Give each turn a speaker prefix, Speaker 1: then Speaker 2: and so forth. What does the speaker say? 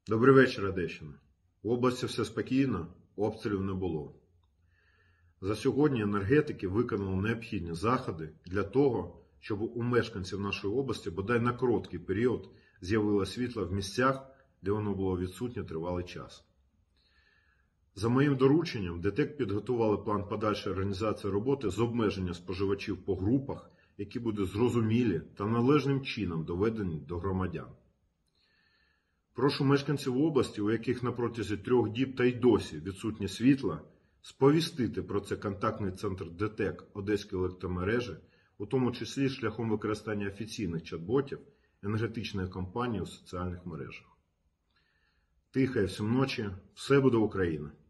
Speaker 1: Добрий вечір, Одещина. В області все спокійно, обстрілів не було. За сьогодні енергетики виконали необхідні заходи для того, щоб у мешканців нашої області бодай на короткий період з'явилося світло в місцях, де воно було відсутнє тривалий час. За моїм дорученням, ДТЕК підготували план подальшої організації роботи з обмеження споживачів по групах, які будуть зрозумілі та належним чином доведені до громадян. Прошу мешканців області, у яких на протязі 3 діб та й досі відсутнє світло, сповістити про це контактний центр ДТЕК Одеської електромережі, у тому числі шляхом використання офіційних чат-ботів енергетичної компанії у соціальних мережах. Тихої всім ночі, все буде Україна!